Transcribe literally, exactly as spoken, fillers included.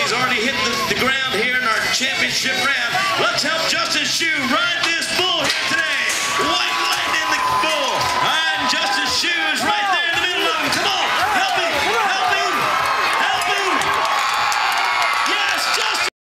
He's already hit the, the ground here in our championship round. Let's help Justin Shue ride